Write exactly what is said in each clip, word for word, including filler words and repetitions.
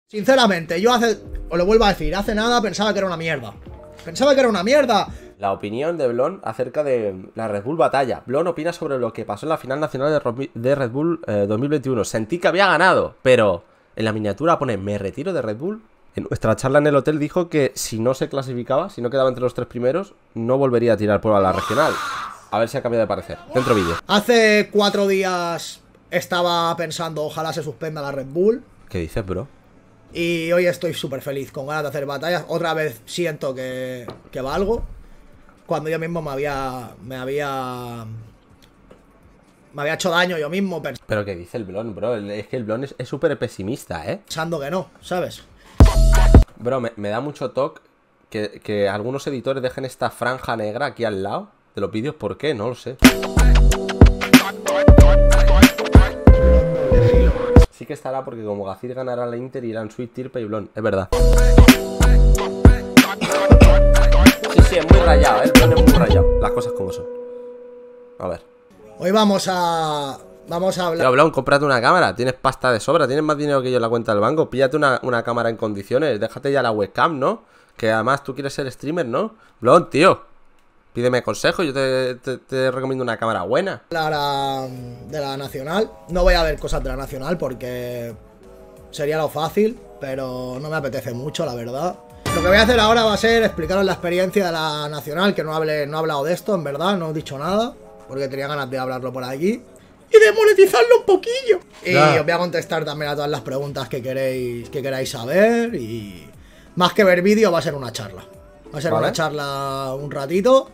Sinceramente, yo hace... Os lo vuelvo a decir, hace nada pensaba que era una mierda. Pensaba que era una mierda. La opinión de Blon acerca de la Red Bull Batalla. Blon opina sobre lo que pasó en la final nacional de Red Bull eh, dos mil veintiuno. Sentí que había ganado, pero en la miniatura pone me retiro de Red Bull. En nuestra charla en el hotel dijo que si no se clasificaba, si no quedaba entre los tres primeros, no volvería a tirar por la regional. A ver si ha cambiado de parecer. Dentro vídeo. Hace cuatro días estaba pensando ojalá se suspenda la Red Bull. ¿Qué dices, bro? Y hoy estoy súper feliz, con ganas de hacer batallas. Otra vez siento que, que valgo. Cuando yo mismo me había... Me había... Me había hecho daño yo mismo. Pero ¿qué dice el Blon, bro? Es que el Blon es súper pesimista, ¿eh? Pensando que no, ¿sabes? Bro, me, me da mucho toque que, que algunos editores dejen esta franja negra aquí al lado de los vídeos. ¿Por qué? No lo sé. Sí que estará porque como Gacir ganará la Inter irán Sweet, Tirpe y Blon. Es verdad. Sí, sí, es muy rayado, ¿eh? El Blon es muy rayado. Las cosas como son. A ver. Hoy vamos a... Vamos a hablar... Pero Blon, cómprate una cámara. Tienes pasta de sobra. Tienes más dinero que yo en la cuenta del banco. Píllate una, una cámara en condiciones. Déjate ya la webcam, ¿no? Que además tú quieres ser streamer, ¿no? Blon, tío. Pídeme consejo, yo te, te, te recomiendo una cámara buena. La de la Nacional. No voy a ver cosas de la Nacional porque sería lo fácil, pero no me apetece mucho, la verdad. Lo que voy a hacer ahora va a ser explicaros la experiencia de la Nacional, que no, hable, no he hablado de esto, en verdad, no he dicho nada, porque tenía ganas de hablarlo por allí. Y de monetizarlo un poquillo. Y nah. Os voy a contestar también a todas las preguntas que queréis, que queráis saber. Y más que ver vídeo, va a ser una charla. Va a ser ¿Vale? una charla un ratito.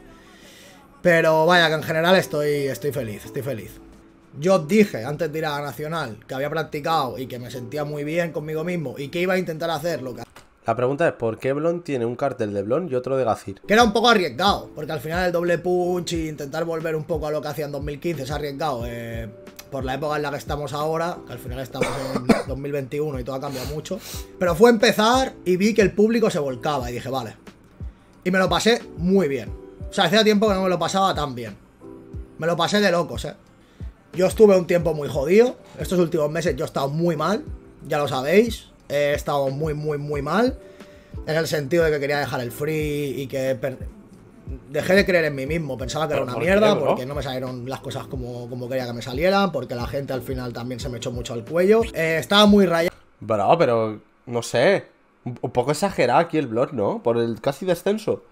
Pero vaya, que en general estoy, estoy feliz, estoy feliz. Yo os dije antes de ir a la Nacional que había practicado y que me sentía muy bien conmigo mismo y que iba a intentar hacer lo que... La pregunta es, ¿por qué Blon tiene un cartel de Blon y otro de Gacir? Que era un poco arriesgado, porque al final el doble punch y intentar volver un poco a lo que hacía en dos mil quince es arriesgado. Eh, por la época en la que estamos ahora, que al final estamos en dos mil veintiuno y todo ha cambiado mucho. Pero fue empezar y vi que el público se volcaba y dije, vale. Y me lo pasé muy bien. O sea, hacía tiempo que no me lo pasaba tan bien. Me lo pasé de locos, eh. Yo estuve un tiempo muy jodido. Estos últimos meses yo he estado muy mal. Ya lo sabéis. He estado muy, muy, muy mal. En el sentido de que quería dejar el free y que... Dejé de creer en mí mismo. Pensaba que era una mierda porque no me salieron las cosas como, como quería que me salieran. Porque la gente al final también se me echó mucho al cuello. Eh, estaba muy rayado. Bro, pero... No sé. Un poco exagerado aquí el blog, ¿no? Por el casi descenso.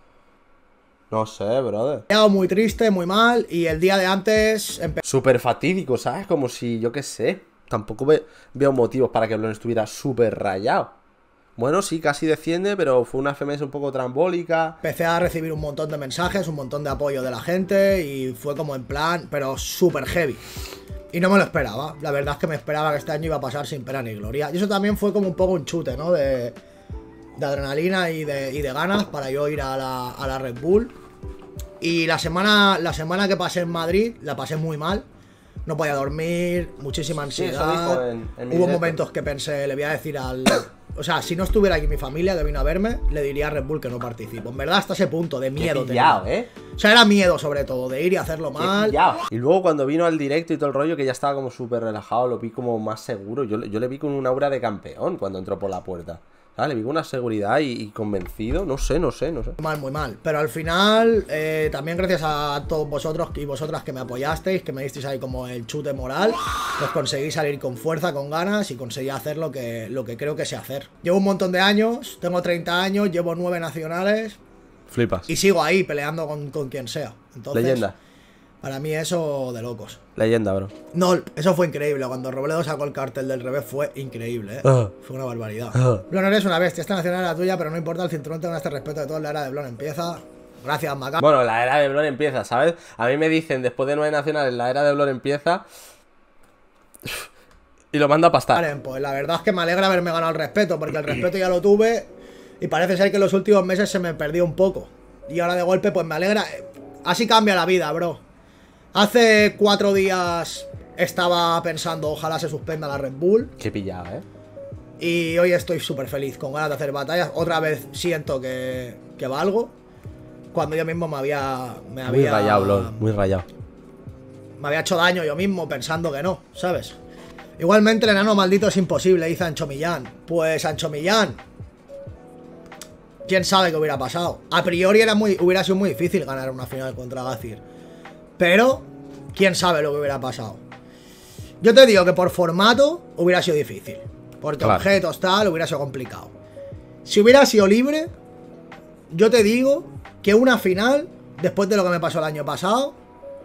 No sé, brother. He quedado muy triste, muy mal. Y el día de antes... Súper fatídico, ¿sabes? Como si, yo qué sé. Tampoco ve veo motivos para que Blon estuviera súper rayado. Bueno, sí, casi desciende, pero fue una F M S un poco trambólica. Empecé a recibir un montón de mensajes, un montón de apoyo de la gente. Y fue como en plan, pero súper heavy. Y no me lo esperaba. La verdad es que me esperaba que este año iba a pasar sin pena ni gloria. Y eso también fue como un poco un chute, ¿no? De, de adrenalina y de, y de ganas para yo ir a la, a la Red Bull. Y la semana, la semana que pasé en Madrid, la pasé muy mal. No podía dormir, muchísima ansiedad. Sí, en, en Hubo momentos que pensé, le voy a decir al... O sea, si no estuviera aquí mi familia que vino a verme, le diría a Red Bull que no participo. En verdad, hasta ese punto de miedo. Pillado, ¿eh? O sea, era miedo sobre todo, de ir y hacerlo mal. Y luego cuando vino al directo y todo el rollo, que ya estaba como súper relajado, lo vi como más seguro. Yo, yo le vi con un aura de campeón cuando entró por la puerta. ¿Sabes? Le vi con una seguridad y, y convencido. No sé, no sé, no sé. Mal, muy mal. Pero al final, eh, también gracias a todos vosotros y vosotras que me apoyasteis, que me disteis ahí como el chute moral, pues conseguí salir con fuerza, con ganas y conseguí hacer lo que, lo que creo que sé hacer. Llevo un montón de años, tengo treinta años, llevo nueve nacionales. Flipas. Y sigo ahí peleando con, con quien sea. Entonces, leyenda. Para mí eso de locos. Leyenda, bro. No, eso fue increíble. Cuando Robledo sacó el cartel del revés fue increíble, ¿eh? Uh. Fue una barbaridad. Uh. Blon, eres una bestia. Esta nacional era tuya, pero no importa, el cinturón te este respeto de toda la era de Blon empieza. Gracias, Maca. Bueno, la era de Blon empieza, ¿sabes? A mí me dicen, después de nueve nacionales, la era de Blon empieza... Y lo mando a pastar. Vale, pues la verdad es que me alegra haberme ganado el respeto, porque el respeto ya lo tuve y parece ser que en los últimos meses se me perdió un poco. Y ahora de golpe, pues me alegra. Así cambia la vida, bro. Hace cuatro días estaba pensando ojalá se suspenda la Red Bull. Qué pillada, ¿eh? Y hoy estoy súper feliz, con ganas de hacer batallas. Otra vez siento que, que valgo. Cuando yo mismo me había... Me muy había, rayado, Blon, muy rayado. Me había hecho daño yo mismo pensando que no, ¿sabes? Igualmente el enano maldito es imposible, dice Ancho Millán. Pues Ancho Millán, quién sabe qué hubiera pasado. A priori era muy, hubiera sido muy difícil ganar una final contra Gazir. Pero, quién sabe lo que hubiera pasado. Yo te digo que por formato hubiera sido difícil. Porque claro, objetos, tal, hubiera sido complicado. Si hubiera sido libre, yo te digo que una final, después de lo que me pasó el año pasado,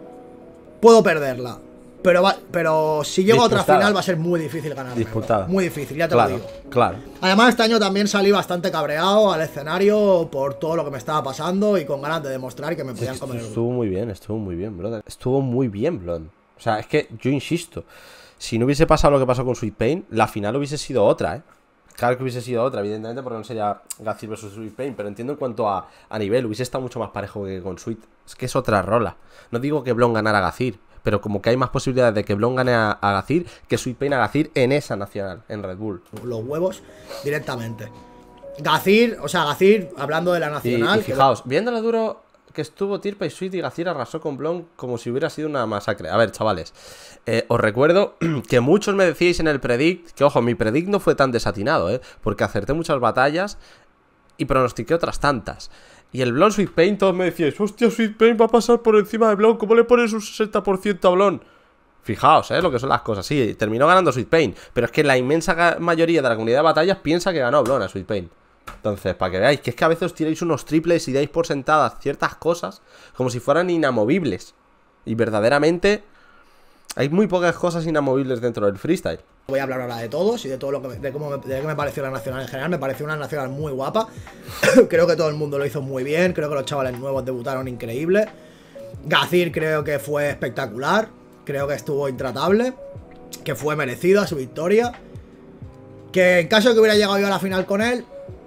puedo perderla. Pero, va, pero si llego Disputada. a otra final va a ser muy difícil ganar. Disputada. Muy difícil, ya te claro, lo digo. Claro. Además, este año también salí bastante cabreado al escenario por todo lo que me estaba pasando y con ganas de demostrar que me podían sí, comer el Estuvo muy bien, estuvo muy bien, brother. Estuvo muy bien, Blon. O sea, es que yo insisto, si no hubiese pasado lo que pasó con Sweet Pain, la final hubiese sido otra, ¿eh? Claro que hubiese sido otra, evidentemente, porque no sería Gazir versus Sweet Pain, pero entiendo en cuanto a, a nivel, hubiese estado mucho más parejo que con Sweet. Es que es otra rola. No digo que Blon ganara a Gazir, pero como que hay más posibilidades de que Blon gane a, a Gazir que Sweet Pain a Gazir en esa nacional, en Red Bull. Los huevos directamente. Gazir, o sea, Gazir, hablando de la nacional. Y, y fijaos, que... viéndolo duro que estuvo Tirpa y Sweet, y Gazir arrasó con Blon como si hubiera sido una masacre. A ver, chavales, eh, os recuerdo que muchos me decíais en el predict, que ojo, mi predict no fue tan desatinado, eh, porque acerté muchas batallas y pronostiqué otras tantas. Y el Blon Sweet Pain, todos me decíais, hostia, Sweet Pain va a pasar por encima de Blon, ¿cómo le pones un sesenta por ciento a Blon? Fijaos, eh, lo que son las cosas. Sí, terminó ganando Sweet Pain, pero es que la inmensa mayoría de la comunidad de batallas piensa que ganó Blon a Sweet Pain. Entonces, para que veáis, que es que a veces os tiráis unos triples y dais por sentadas ciertas cosas como si fueran inamovibles. Y verdaderamente hay muy pocas cosas inamovibles dentro del freestyle. Voy a hablar ahora de todos y de todo lo que me, de cómo me, de qué me pareció la nacional en general. Me pareció una nacional muy guapa. Creo que todo el mundo lo hizo muy bien. Creo que los chavales nuevos debutaron increíble. Gazir creo que fue espectacular. Creo que estuvo intratable. Que fue merecida su victoria. Que en caso de que hubiera llegado yo a la final con él,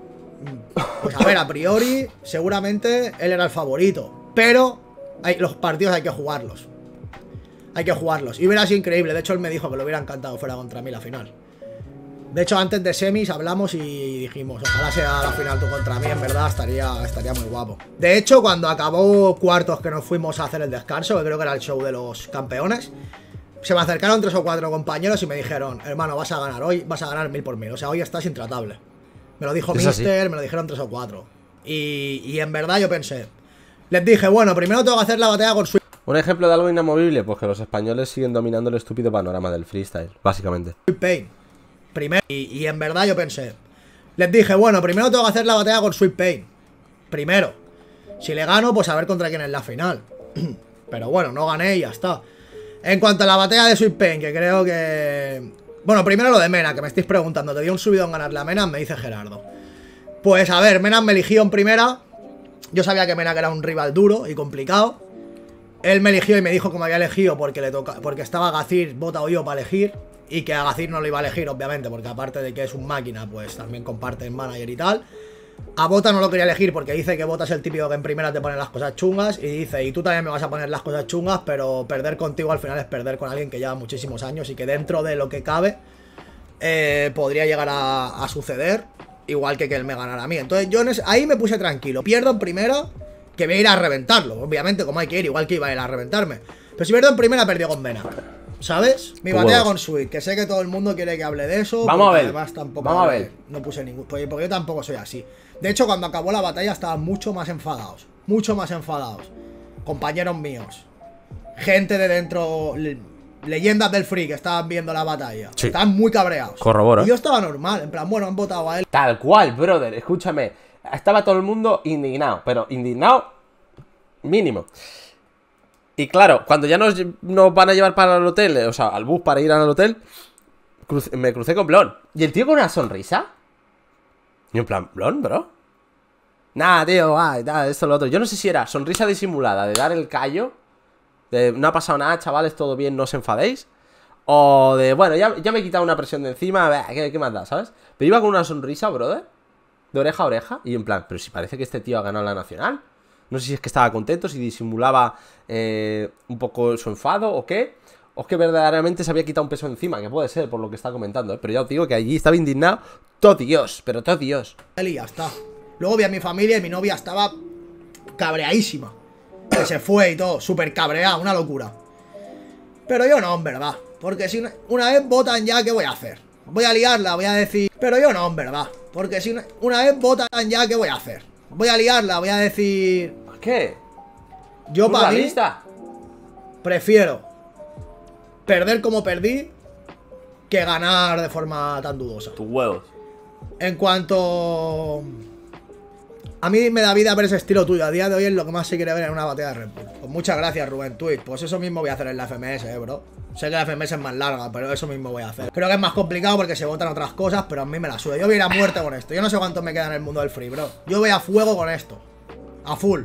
pues a ver, a priori seguramente él era el favorito. Pero hay, los partidos hay que jugarlos. Hay que jugarlos. Y hubiera sido increíble. De hecho, él me dijo que le hubiera encantado fuera contra mí la final. De hecho, antes de semis hablamos y dijimos, ojalá sea la final tú contra mí. En verdad, estaría, estaría muy guapo. De hecho, cuando acabó cuartos, que nos fuimos a hacer el descanso, que creo que era el show de los campeones, se me acercaron tres o cuatro compañeros y me dijeron, hermano, vas a ganar hoy, vas a ganar mil por mil. O sea, hoy estás intratable. Me lo dijo Mister, me lo dijeron tres o cuatro. Y, y en verdad yo pensé, les dije, bueno, primero tengo que hacer la batalla con Sweet Un ejemplo de algo inamovible, pues que los españoles siguen dominando el estúpido panorama del freestyle, básicamente. Pain. Primero, y, y en verdad yo pensé, les dije, bueno, primero tengo que hacer la batalla con Sweet Pain. Primero. Si le gano, pues a ver contra quién es la final. Pero bueno, no gané y ya está. En cuanto a la batalla de Sweet Pain, que creo que... Bueno, primero lo de Mena, que me estáis preguntando, ¿te dio un subido en ganarle a Mena? Me dice Gerardo. Pues a ver, Mena me eligió en primera. Yo sabía que Mena era un rival duro y complicado. Él me eligió y me dijo que me había elegido porque le toca, porque estaba Gazir, Bota o yo para elegir. Y que a Gazir no lo iba a elegir, obviamente, porque aparte de que es un máquina, pues también comparte en manager y tal. A Bota no lo quería elegir porque dice que Bota es el típico que en primera te pone las cosas chungas. Y dice, y tú también me vas a poner las cosas chungas, pero perder contigo al final es perder con alguien que lleva muchísimos años y que dentro de lo que cabe eh, podría llegar a, a suceder, igual que que él me ganara a mí. Entonces yo ahí me puse tranquilo. Pierdo en primera, que voy a ir a reventarlo, obviamente, como hay que ir, igual que iba a ir a reventarme. Pero si pierdo en primera, perdió con Mena, ¿sabes? Mi batalla huevos. Con Sweet, que sé que todo el mundo quiere que hable de eso. Vamos a ver. Además, tampoco Vamos a ver. No puse ningún. Porque yo tampoco soy así. De hecho, cuando acabó la batalla estaban mucho más enfadados. Mucho más enfadados. Compañeros míos. Gente de dentro. Le, leyendas del free que estaban viendo la batalla. Sí. Estaban muy cabreados. Corroboro. Y yo estaba normal. En plan, bueno, han votado a él. Tal cual, brother. Escúchame. Estaba todo el mundo indignado. Pero indignado mínimo. Y claro, cuando ya nos, nos van a llevar para el hotel, o sea, al bus para ir al hotel, cruce, me crucé con Blon. Y el tío con una sonrisa. Y en plan, ¿Blon, bro? Nada, tío, ay, nada, esto, lo otro. Yo no sé si era sonrisa disimulada de dar el callo, de no ha pasado nada, chavales, todo bien, no os enfadéis. O de, bueno, ya, ya me he quitado una presión de encima, bah, ¿qué, qué más da, sabes? Pero iba con una sonrisa, brother, de oreja a oreja. Y en plan, pero si parece que este tío ha ganado la nacional. No sé si es que estaba contento, si disimulaba eh, un poco su enfado o qué. O es que verdaderamente se había quitado un peso encima, que puede ser por lo que está comentando, ¿eh? Pero ya os digo que allí estaba indignado todo Dios, pero todo Dios. Y ya está. Luego vi a mi familia y mi novia estaba cabreadísima. Que se fue y todo, súper cabreada, una locura. Pero yo no, en verdad. Porque si una, una vez votan ya, ¿qué voy a hacer? Voy a liarla, voy a decir... Pero yo no, en verdad. Porque si una, una vez votan ya, ¿qué voy a hacer? Voy a liarla, voy a decir... ¿Qué? Yo para mí lista? prefiero perder como perdí que ganar de forma tan dudosa. Tus huevos. En cuanto... A mí me da vida ver ese estilo tuyo. A día de hoy es lo que más se quiere ver en una batalla de Red Bull. Pues muchas gracias, Rubén Twitch. Pues eso mismo voy a hacer en la F M S, eh, bro. Sé que la F M S es más larga, pero eso mismo voy a hacer. Creo que es más complicado porque se votan otras cosas, pero a mí me la sube. Yo voy a ir a muerte con esto. Yo no sé cuánto me queda en el mundo del free, bro. Yo voy a fuego con esto. A full.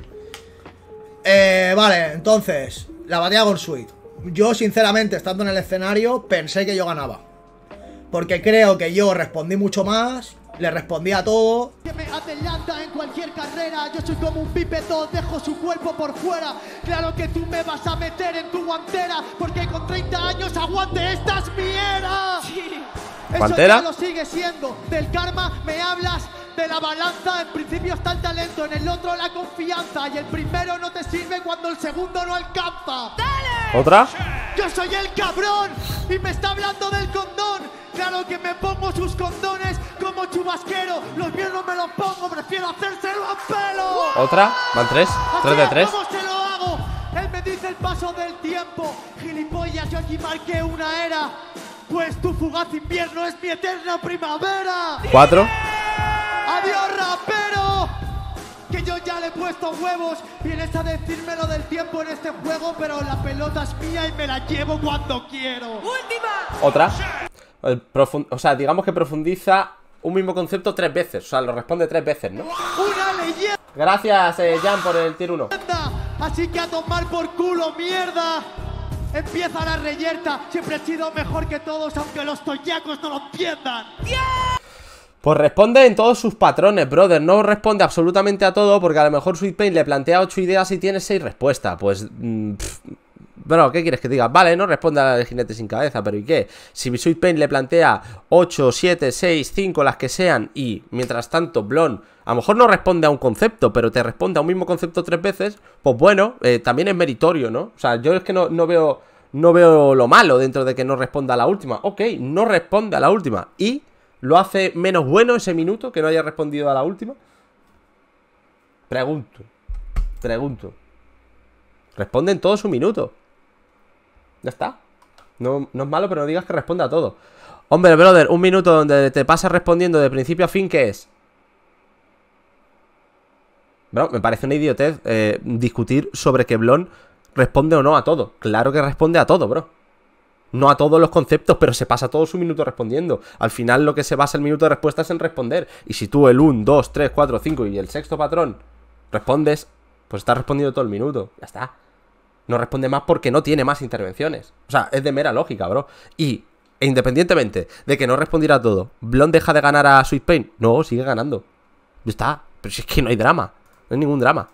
Eh, vale, entonces, la batalla con Sweet. Yo, sinceramente, estando en el escenario, pensé que yo ganaba. Porque creo que yo respondí mucho más, le respondí a todo. Que me adelanta en cualquier carrera. Yo soy como un bípedo, dejo su cuerpo por fuera. Claro que tú me vas a meter en tu guantera, porque con treinta años aguante, esta es mi era. Sí. Eso ya lo sigue siendo. Del karma me hablas, de la balanza. En principio está el talento, en el otro la confianza. Y el primero no te sirve cuando el segundo no alcanza. ¡Dale! ¿Otra? Yo soy el cabrón y me está hablando del condón. Claro que me pongo sus condones como chubasquero. Los míos no me los pongo, prefiero hacérselo a pelo. ¿Otra? ¿Van tres? ¿Tres de tres? ¿Cómo se lo hago? Él me dice el paso del tiempo. Gilipollas, yo aquí marqué una era. Pues tu fugaz invierno es mi eterna primavera. ¿Cuatro? ¡Adiós, rapero! Que yo ya le he puesto huevos. Vienes a decirme lo del tiempo en este juego, pero la pelota es mía y me la llevo cuando quiero. ¡Última! ¿Otra? O sea, digamos que profundiza un mismo concepto tres veces. O sea, lo responde tres veces, ¿no? ¡Una leyenda! Gracias, eh, Jan, por el tier uno. Así que a tomar por culo, mierda. Empieza la reyerta. Siempre he sido mejor que todos, aunque los toyacos no lo entiendan. Pues responde en todos sus patrones, brother. No responde absolutamente a todo, porque a lo mejor Sweet Pain le plantea ocho ideas y tiene seis respuestas. Pues... Mmm, pff, bro, ¿qué quieres que diga? Vale, no responde al jinete sin cabeza, pero ¿y qué? Si Sweet Pain le plantea ocho, siete, seis, cinco, las que sean, y mientras tanto Blon a lo mejor no responde a un concepto, pero te responde a un mismo concepto tres veces, pues bueno, eh, también es meritorio, ¿no? O sea, yo es que no, no veo no veo lo malo dentro de que no responda a la última. Ok, no responde a la última. ¿Y lo hace menos bueno ese minuto que no haya respondido a la última? Pregunto. Pregunto. Responde en todo su minuto. Ya está. No, no es malo, pero no digas que responde a todo. Hombre, brother, un minuto donde te pasas respondiendo de principio a fin, ¿qué es? Bro, me parece una idiotez eh, discutir sobre que Blon responde o no a todo. Claro que responde a todo, bro. No a todos los conceptos, pero se pasa todo su minuto respondiendo. Al final lo que se basa el minuto de respuesta es en responder. Y si tú el uno, dos, tres, cuatro, cinco y el sexto patrón respondes, pues estás respondiendo todo el minuto. Ya está. No responde más porque no tiene más intervenciones. O sea, es de mera lógica, bro. Y, e independientemente de que no respondiera a todo, ¿Blon deja de ganar a Sweet Pain? No, sigue ganando. Ya está. Pero si es que no hay drama. No hay ningún drama.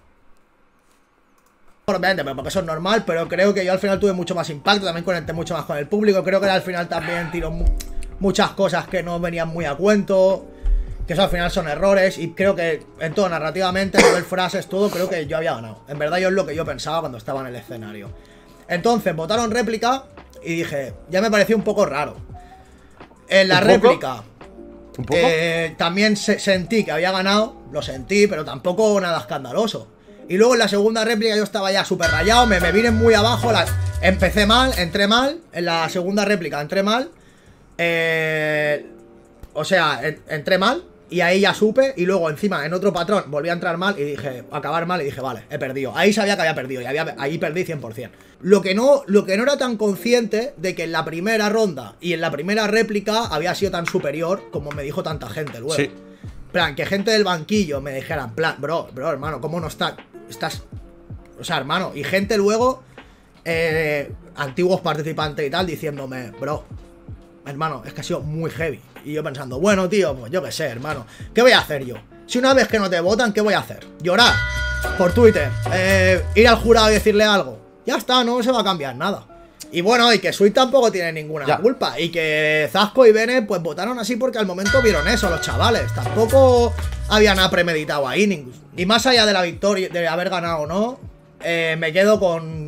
Obviamente, porque eso es normal, pero creo que yo al final tuve mucho más impacto, también conecté mucho más con el público. Creo que al final también tiró mu muchas cosas que no venían muy a cuento, que eso al final son errores. Y creo que en todo, narrativamente, a nivel frases, todo, creo que yo había ganado. En verdad yo es lo que yo pensaba cuando estaba en el escenario. Entonces votaron réplica y dije, ya me pareció un poco raro. En la réplica ¿Un poco? Eh, también se sentí que había ganado, lo sentí, pero tampoco nada escandaloso. Y luego en la segunda réplica yo estaba ya súper rayado, me, me vine muy abajo, la, empecé mal, entré mal, en la segunda réplica entré mal, eh, o sea, en, entré mal y ahí ya supe, y luego encima en otro patrón volví a entrar mal y dije, acabar mal y dije, vale, he perdido. Ahí sabía que había perdido y había, ahí perdí cien por cien. Lo que, no, lo que no era tan consciente de que en la primera ronda y en la primera réplica había sido tan superior como me dijo tanta gente luego. Sí. Plan, que gente del banquillo me dijera, en plan, bro, bro, hermano, ¿cómo no está? Estás... O sea, hermano, y gente luego, eh, antiguos participantes y tal, diciéndome, bro, hermano, es que ha sido muy heavy. Y yo pensando, bueno, tío, pues yo qué sé, hermano, ¿qué voy a hacer yo? Si una vez que no te votan, ¿qué voy a hacer? Llorar por Twitter, eh, ir al jurado y decirle algo. Ya está, no se va a cambiar nada. Y bueno, y que Sweet tampoco tiene ninguna ya. culpa. Y que Zasco y Bene pues votaron así porque al momento vieron eso, los chavales. Tampoco había nada premeditado ahí. Y más allá de la victoria, de haber ganado o no, eh, me quedo con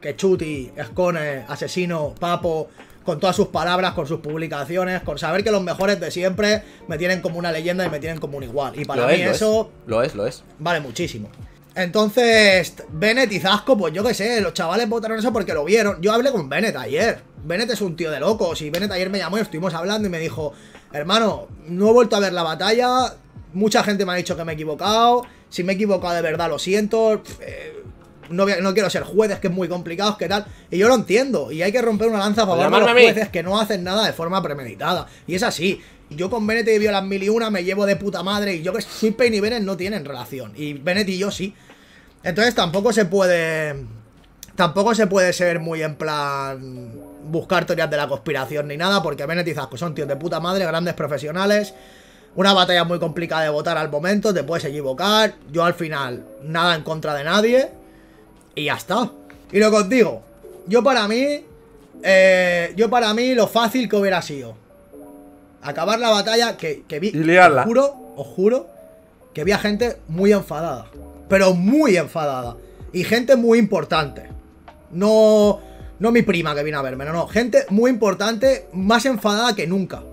que Chuti, Escone, Asesino, Papo, con todas sus palabras, con sus publicaciones, con saber que los mejores de siempre me tienen como una leyenda y me tienen como un igual. Y para Lo mí es, lo eso es. Lo es, lo es. vale muchísimo. Entonces, Bennett y Zasco, pues yo qué sé, los chavales votaron eso porque lo vieron. Yo hablé con Bennett ayer. Bennett es un tío de locos y Bennett ayer me llamó y estuvimos hablando y me dijo, hermano, no he vuelto a ver la batalla, mucha gente me ha dicho que me he equivocado, si me he equivocado de verdad lo siento, eh, no, voy a- no quiero ser jueces, que es muy complicado, que tal. Y yo lo entiendo, y hay que romper una lanza a favor de los llamarme a mí. jueces que no hacen nada de forma premeditada. Y es así. Yo con Bennett y Violas mil y una me llevo de puta madre, y yo que Sweet Pain y Bennett no tienen relación, y Bennett y yo sí. Entonces tampoco se puede... Tampoco se puede ser muy en plan... buscar teorías de la conspiración ni nada, porque Bennett y Zasco son tíos de puta madre, grandes profesionales. Una batalla muy complicada de votar al momento, te puedes equivocar. Yo al final, nada en contra de nadie. Y ya está. Y lo que os digo, yo para mí... eh, yo para mí lo fácil que hubiera sido acabar la batalla, que, que vi... Y liarla. Os juro, os juro, que vi a gente muy enfadada. Pero muy enfadada. Y gente muy importante. No... No mi prima que vino a verme, no, no. Gente muy importante, más enfadada que nunca.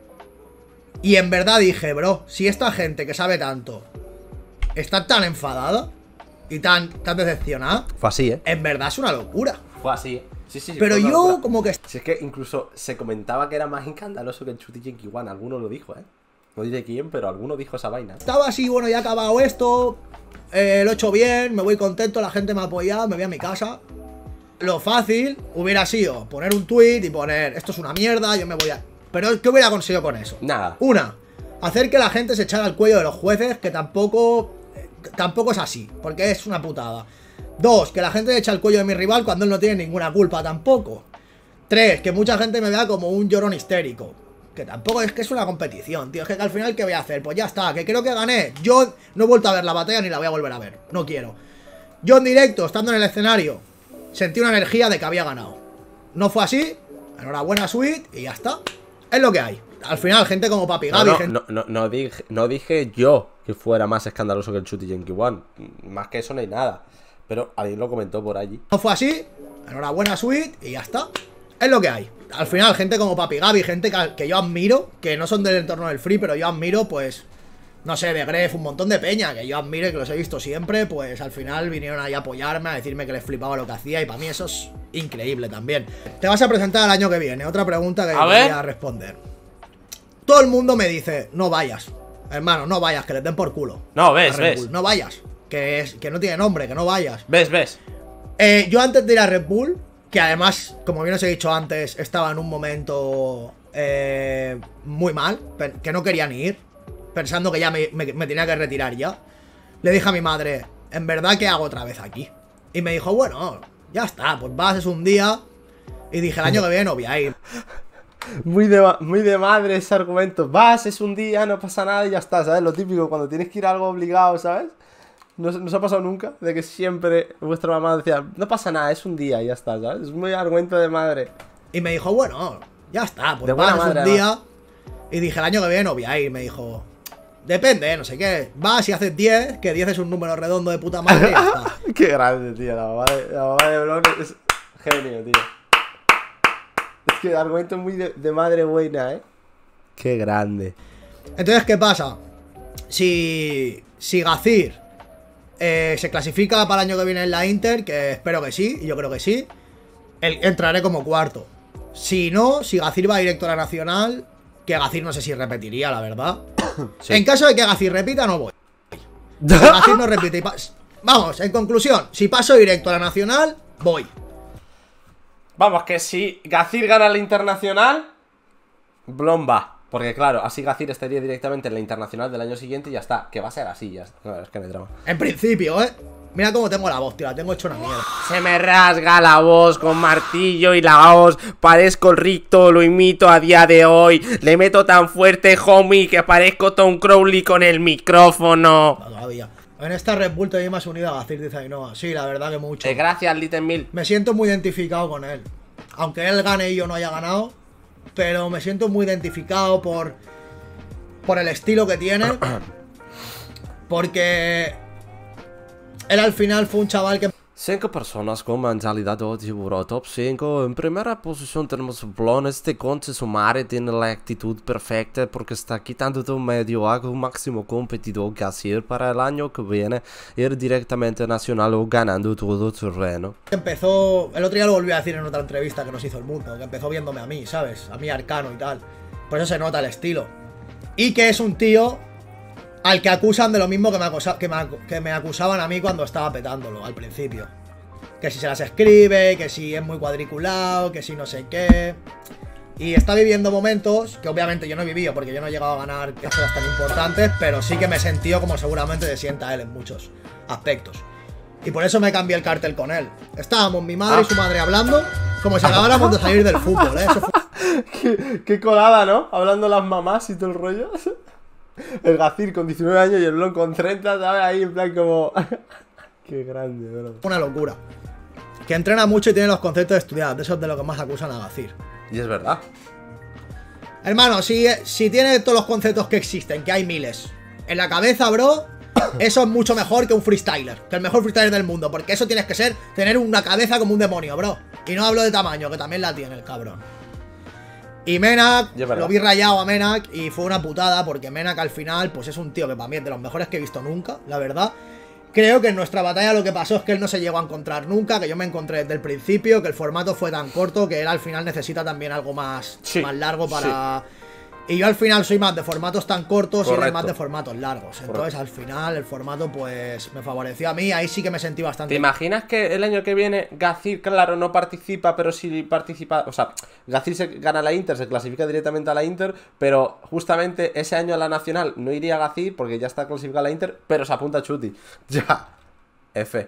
Y en verdad dije, bro, si esta gente que sabe tanto está tan enfadada y tan, tan decepcionada, Fue así, ¿eh? en verdad es una locura. Fue así, ¿eh? Sí, sí, sí. Pero fue una yo locura. como que... Si es que incluso se comentaba que era más escandaloso que el Chuti Yankee One. Alguno lo dijo, ¿eh? No diré quién, pero alguno dijo esa vaina. Estaba así, bueno, ya he acabado esto, eh, lo he hecho bien, me voy contento, la gente me ha apoyado, me voy a mi casa. Lo fácil hubiera sido poner un tweet y poner, esto es una mierda, yo me voy a... Pero ¿qué hubiera conseguido con eso? Nada. Una, hacer que la gente se echara al cuello de los jueces, que tampoco... Tampoco es así, porque es una putada. Dos, que la gente se echa al cuello de mi rival cuando él no tiene ninguna culpa tampoco. Tres, que mucha gente me vea como un llorón histérico. Que tampoco es que es una competición, tío. Es que al final, ¿qué voy a hacer? Pues ya está, que creo que gané. Yo no he vuelto a ver la batalla ni la voy a volver a ver. No quiero. Yo en directo, estando en el escenario, sentí una energía de que había ganado. No fue así. Enhorabuena, Sweet, y ya está. Es lo que hay. Al final, gente como Papi No, Gaby, no, gente... no, no, no dije, no dije yo que fuera más escandaloso que el Chuti Yankee One. Más que eso no hay nada. Pero alguien lo comentó por allí. No fue así. Enhorabuena, Sweet, y ya está. Es lo que hay. Al final, gente como Papi Gaby, gente que, que yo admiro, que no son del entorno del free, pero yo admiro, pues, no sé, de Gref, un montón de peña, que yo admiro y que los he visto siempre, pues al final vinieron ahí a apoyarme, a decirme que les flipaba lo que hacía, y para mí eso es increíble también. Te vas a presentar el año que viene, otra pregunta que A voy ver. a responder. Todo el mundo me dice, no vayas, hermano, no vayas, que les den por culo. No, a ves, Red ves. Bull. No vayas, que, es, que no tiene nombre, que no vayas. ¿Ves, ves? Eh, yo antes de ir a Red Bull, que además, como bien os he dicho antes, estaba en un momento eh, muy mal, pe- que no quería ni ir, pensando que ya me, me- me tenía que retirar ya. Le dije a mi madre, ¿en verdad qué hago otra vez aquí? Y me dijo, bueno, ya está, pues vas, es un día. Y dije, el año que viene no voy a ir. Muy de, ma- muy de madre ese argumento. Vas, es un día, no pasa nada y ya está, ¿sabes? Lo típico, cuando tienes que ir a algo obligado, ¿sabes? ¿No, os- no os ha pasado nunca? De que siempre vuestra mamá decía, no pasa nada, es un día y ya está, ¿sabes? Es muy argumento de madre. Y me dijo, bueno, ya está, pues De buena vas, es madre, un día. Y dije, el año que viene no voy a ir. Me dijo, depende, no sé qué. Vas y haces diez, que diez es un número redondo de puta madre y ya está. Qué grande, tío. La mamá de, la mamá de Blon es genio, tío. Es que el argumento es muy de, de madre buena, ¿eh? Qué grande. Entonces, ¿qué pasa? Si, si Gazir eh, se clasifica para el año que viene en la Inter, que espero que sí, y yo creo que sí, el- entraré como cuarto. Si no, si Gazir va directo a la Nacional, que Gazir no sé si repetiría, la verdad. Sí. En caso de que Gazir repita, no voy. Si Gazir no repite y pas- Vamos, en conclusión, si paso directo a la Nacional, voy. Vamos, que si Gazir gana la internacional, Blon va. Porque claro, así Gazir estaría directamente en la internacional del año siguiente y ya está. Que va a ser así, ya está. No, es que no hay drama. En principio, ¿eh? Mira cómo tengo la voz, tío, la tengo hecho una mierda. Se me rasga la voz con martillo y la voz. Parezco Ricto, lo imito a día de hoy. Le meto tan fuerte, homie, que parezco Tom Crowley con el micrófono. No, todavía. En esta Red Bull te vi más unida a Gazir, dice Ainhoa. Sí, la verdad que mucho. Eh, gracias, Little Mil. Me siento muy identificado con él. Aunque él gane y yo no haya ganado. Pero me siento muy identificado por. Por el estilo que tiene. Porque. Él al final fue un chaval que. Cinco personas con mentalidad de tiburón, top cinco. En primera posición tenemos Blon. Este conche su madre tiene la actitud perfecta porque está quitando de un medio a un máximo competidor Gazir para el año que viene ir directamente a Nacional o ganando todo terreno. Empezó, el otro día lo volví a decir en otra entrevista que nos hizo el mundo, que empezó viéndome a mí, ¿sabes? A mí Arcano y tal. Por eso se nota el estilo. Y que es un tío al que acusan de lo mismo que me, acusa, que, me, que me acusaban a mí cuando estaba petándolo al principio. Que si se las escribe, que si es muy cuadriculado, que si no sé qué. Y está viviendo momentos que obviamente yo no he vivido porque yo no he llegado a ganar cosas tan importantes, pero sí que me he sentido como seguramente se sienta él en muchos aspectos. Y por eso me cambié el cartel con él. Estábamos mi madre y su madre hablando como si acabáramos de salir del fútbol, ¿eh? Eso fue... qué, qué colada, ¿no? Hablando las mamás y todo el rollo. El Gazir con diecinueve años y el Blon con treinta, ¿sabes? Ahí en plan como... Qué grande, ¿verdad? Una locura. Que entrena mucho y tiene los conceptos estudiados. De eso es de lo que más acusan a Gazir. Y es verdad. Hermano, si, si tiene todos los conceptos que existen, que hay miles, en la cabeza, bro, eso es mucho mejor que un freestyler. Que el mejor freestyler del mundo. Porque eso tienes que ser, tener una cabeza como un demonio, bro. Y no hablo de tamaño, que también la tiene el cabrón. Y Menak, lo vi rayado a Menak y fue una putada porque Menak al final, pues es un tío que para mí es de los mejores que he visto nunca, la verdad. Creo que en nuestra batalla lo que pasó es que él no se llegó a encontrar nunca, que yo me encontré desde el principio, que el formato fue tan corto que él al final necesita también algo más, sí, más largo para... Sí. Y yo al final soy más de formatos tan cortos. Correcto. Y él es más de formatos largos. Entonces Correcto. Al final el formato pues me favoreció a mí. Ahí sí que me sentí bastante... ¿Te imaginas que el año que viene Gazir, claro, no participa, pero sí participa... O sea, Gazir se gana la Inter, se clasifica directamente a la Inter, pero justamente ese año a la Nacional no iría Gazir porque ya está clasificada a la Inter, pero se apunta a Chuti. Ya. F.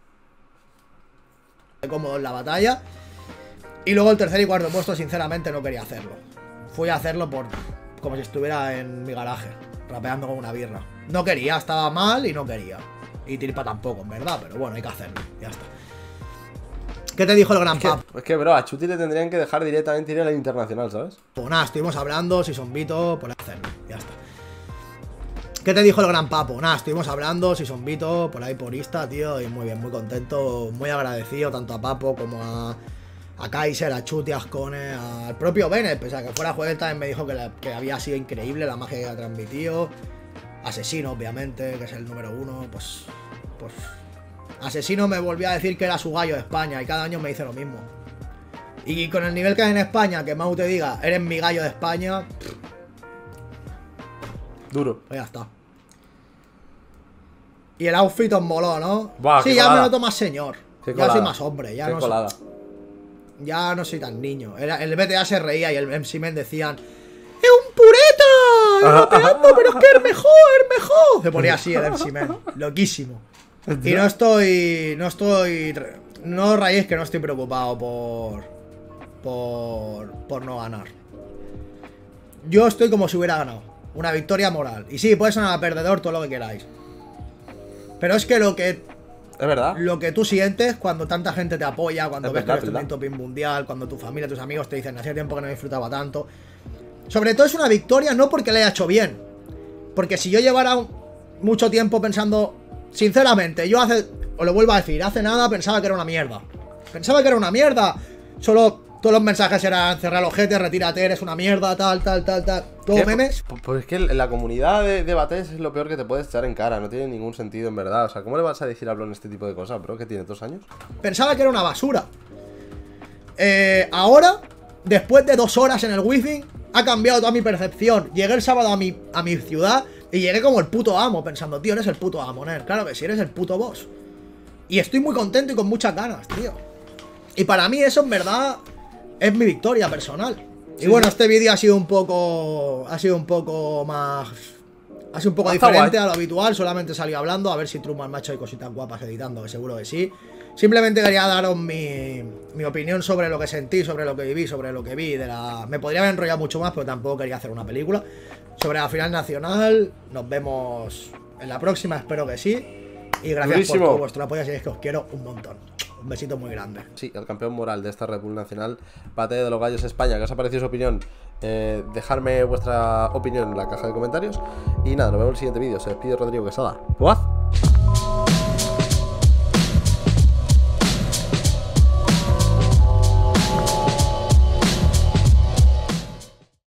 Cómodo en la batalla. Y luego el tercer y cuarto puesto sinceramente no quería hacerlo. Fui a hacerlo por como si estuviera en mi garaje, rapeando con una birra. No quería, estaba mal y no quería. Y Tirpa tampoco, en verdad, pero bueno, hay que hacerlo, ya está. ¿Qué te dijo el gran es que, pap? Es que, bro, a Chuti le tendrían que dejar directamente ir a la internacional, ¿sabes? Pues nada, estuvimos hablando, si son Vito, por hacerlo, ya está. ¿Qué te dijo el gran papo? Nada, estuvimos hablando, si son Vito, por ahí por Insta, tío, y muy bien, muy contento, muy agradecido tanto a Papo como a... a Kaiser, a Chuti, a Ascone, al propio Bennett, pese a que fuera juez, también me dijo que, la, que había sido increíble la magia que ha transmitido. Asesino, obviamente, que es el número uno, pues, pues... Asesino me volvió a decir que era su gallo de España y cada año me dice lo mismo. Y con el nivel que hay en España, que Mau te diga, eres mi gallo de España... Pff, duro. Pues ya está. Y el outfit os moló, ¿no? Buah, sí, ya colada. Me noto más señor. Qué ya colada. soy más hombre, ya qué no colada. soy... Ya no soy tan niño. El, el B T A se reía y el M C Men decían: ¡es un pureta! ¡Rapeando, pero es que es mejor, es mejor! Se ponía así el M C Men. Loquísimo. Y no estoy... No estoy... No os rayéis que no estoy preocupado por... Por... Por no ganar. Yo estoy como si hubiera ganado. Una victoria moral. Y sí, puede sonar a perdedor todo lo que queráis. Pero es que lo que... Es verdad. Lo que tú sientes cuando tanta gente te apoya, cuando es ves verdad, que eres un top mundial, cuando tu familia, tus amigos te dicen hacía tiempo que no disfrutaba tanto. Sobre todo es una victoria no porque le haya hecho bien. Porque si yo llevara un, mucho tiempo pensando, sinceramente, yo hace, os lo vuelvo a decir, hace nada pensaba que era una mierda. Pensaba que era una mierda. Solo todos los mensajes eran cerrar el ojete, retírate, eres una mierda, tal, tal, tal, tal. Todo memes. Pues, pues es que la comunidad de, de Bates es lo peor que te puedes echar en cara. No tiene ningún sentido, en verdad. O sea, ¿cómo le vas a decir a Blon este tipo de cosas, bro? Que tiene dos años. Pensaba que era una basura. Eh, ahora, después de dos horas en el wifi, ha cambiado toda mi percepción. Llegué el sábado a mi, a mi ciudad y llegué como el puto amo, pensando, tío, eres el puto amo, Ner. Claro que sí, eres el puto boss. Y estoy muy contento y con muchas ganas, tío. Y para mí eso, en verdad, es mi victoria personal. Sí, y bueno, sí. Este vídeo ha sido un poco... Ha sido un poco más... Ha sido un poco Hasta diferente guay. a lo habitual. Solamente salí hablando. A ver si Truman Macho hay cositas guapas editando, que seguro que sí. Simplemente quería daros mi, mi opinión sobre lo que sentí, sobre lo que viví, sobre lo que vi de la... Me podría haber enrollado mucho más, pero tampoco quería hacer una película. Sobre la final nacional. Nos vemos en la próxima, espero que sí. Y gracias Durísimo. por todo vuestro apoyo. Así es que os quiero un montón. Un besito muy grande. Sí, el campeón moral de esta Red Bull Nacional, Batalla de los Gallos España. ¿Qué os ha parecido su opinión? Eh, dejadme vuestra opinión en la caja de comentarios. Y nada, nos vemos en el siguiente vídeo. Se despide Rodrigo Quesada. ¡Puaz!